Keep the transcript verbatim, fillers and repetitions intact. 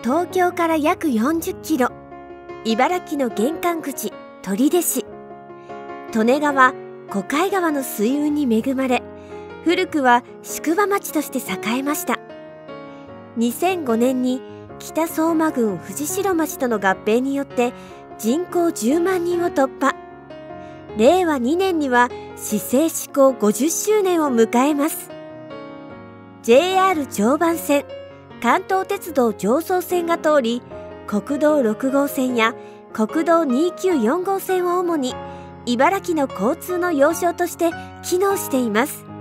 東京から約よんじゅっキロ、茨城の玄関口取手市。利根川、小貝川の水運に恵まれ、古くは宿場町として栄えました。にせんごねんに北相馬郡藤代町との合併によって人口じゅうまんにんを突破。れいわにねんには市制施行ごじゅっしゅうねんを迎えます。ジェイアール 常磐線、関東鉄道常総線が通り、国道ろくごうせんや国道にひゃくきゅうじゅうよんごうせんを主に茨城の交通の要衝として機能しています。